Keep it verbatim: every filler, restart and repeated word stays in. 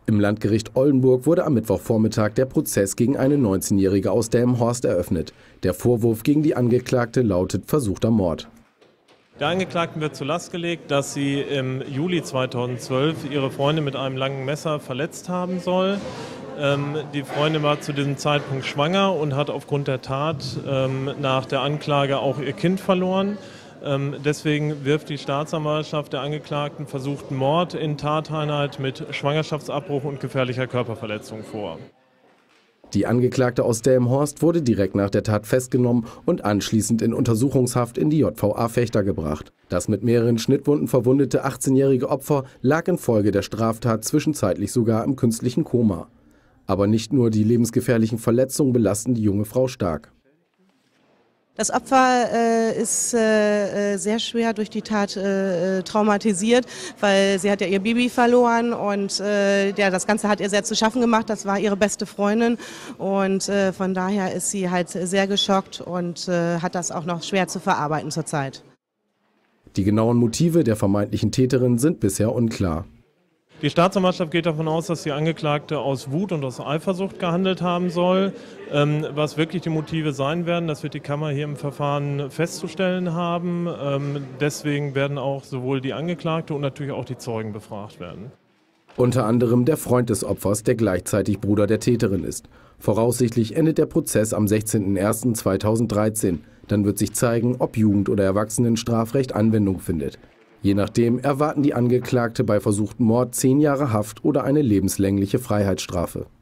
Im Landgericht Oldenburg wurde am Mittwochvormittag der Prozess gegen eine neunzehnjährige aus Delmenhorst eröffnet. Der Vorwurf gegen die Angeklagte lautet versuchter Mord. Der Angeklagten wird zur Last gelegt, dass sie im Juli zweitausendzwölf ihre Freundin mit einem langen Messer verletzt haben soll. Ähm, die Freundin war zu diesem Zeitpunkt schwanger und hat aufgrund der Tat ähm, nach der Anklage auch ihr Kind verloren. Ähm, deswegen wirft die Staatsanwaltschaft der Angeklagten versuchten Mord in Tateinheit mit Schwangerschaftsabbruch und gefährlicher Körperverletzung vor. Die Angeklagte aus Delmenhorst wurde direkt nach der Tat festgenommen und anschließend in Untersuchungshaft in die J V A Vechta gebracht. Das mit mehreren Schnittwunden verwundete achtzehnjährige Opfer lag infolge der Straftat zwischenzeitlich sogar im künstlichen Koma. Aber nicht nur die lebensgefährlichen Verletzungen belasten die junge Frau stark. Das Opfer äh, ist äh, sehr schwer durch die Tat äh, traumatisiert, weil sie hat ja ihr Baby verloren und äh, ja, das Ganze hat ihr sehr zu schaffen gemacht. Das war ihre beste Freundin und äh, von daher ist sie halt sehr geschockt und äh, hat das auch noch schwer zu verarbeiten zurzeit. Die genauen Motive der vermeintlichen Täterin sind bisher unklar. Die Staatsanwaltschaft geht davon aus, dass die Angeklagte aus Wut und aus Eifersucht gehandelt haben soll. Ähm, was wirklich die Motive sein werden, das wird die Kammer hier im Verfahren festzustellen haben. Ähm, deswegen werden auch sowohl die Angeklagte und natürlich auch die Zeugen befragt werden. Unter anderem der Freund des Opfers, der gleichzeitig Bruder der Täterin ist. Voraussichtlich endet der Prozess am sechzehnten ersten zweitausenddreizehn. Dann wird sich zeigen, ob Jugend- oder Erwachsenenstrafrecht Anwendung findet. Je nachdem erwarten die Angeklagte bei versuchten Mord zehn Jahre Haft oder eine lebenslängliche Freiheitsstrafe.